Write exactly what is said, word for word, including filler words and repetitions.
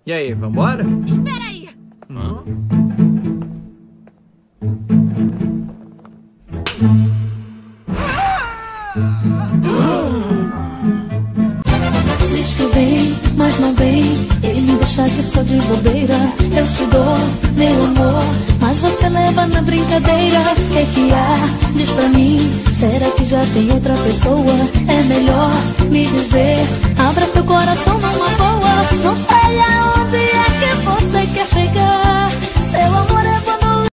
E aí, vambora? Espera aí. Hum? Diz que vem, mas não vem. Ele me deixa aqui só de bobeira. Eu te dou, meu amor, mas você leva na brincadeira. Que que há? Diz pra mim. Será que já tem outra pessoa? É melhor